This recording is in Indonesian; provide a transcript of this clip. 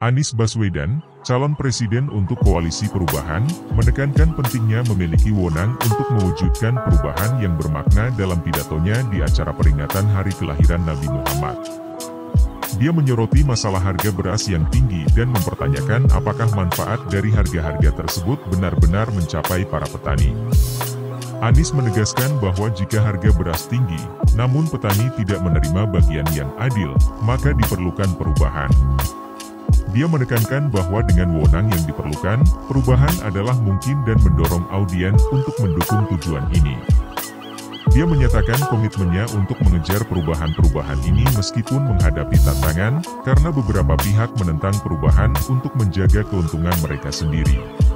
Anies Baswedan, calon presiden untuk Koalisi Perubahan, menekankan pentingnya memiliki wewenang untuk mewujudkan perubahan yang bermakna dalam pidatonya di acara peringatan Hari Kelahiran Nabi Muhammad. Dia menyoroti masalah harga beras yang tinggi dan mempertanyakan apakah manfaat dari harga-harga tersebut benar-benar mencapai para petani. Anies menegaskan bahwa jika harga beras tinggi, namun petani tidak menerima bagian yang adil, maka diperlukan perubahan. Dia menekankan bahwa dengan wewenang yang diperlukan, perubahan adalah mungkin dan mendorong audiens untuk mendukung tujuan ini. Dia menyatakan komitmennya untuk mengejar perubahan-perubahan ini meskipun menghadapi tantangan, karena beberapa pihak menentang perubahan untuk menjaga keuntungan mereka sendiri.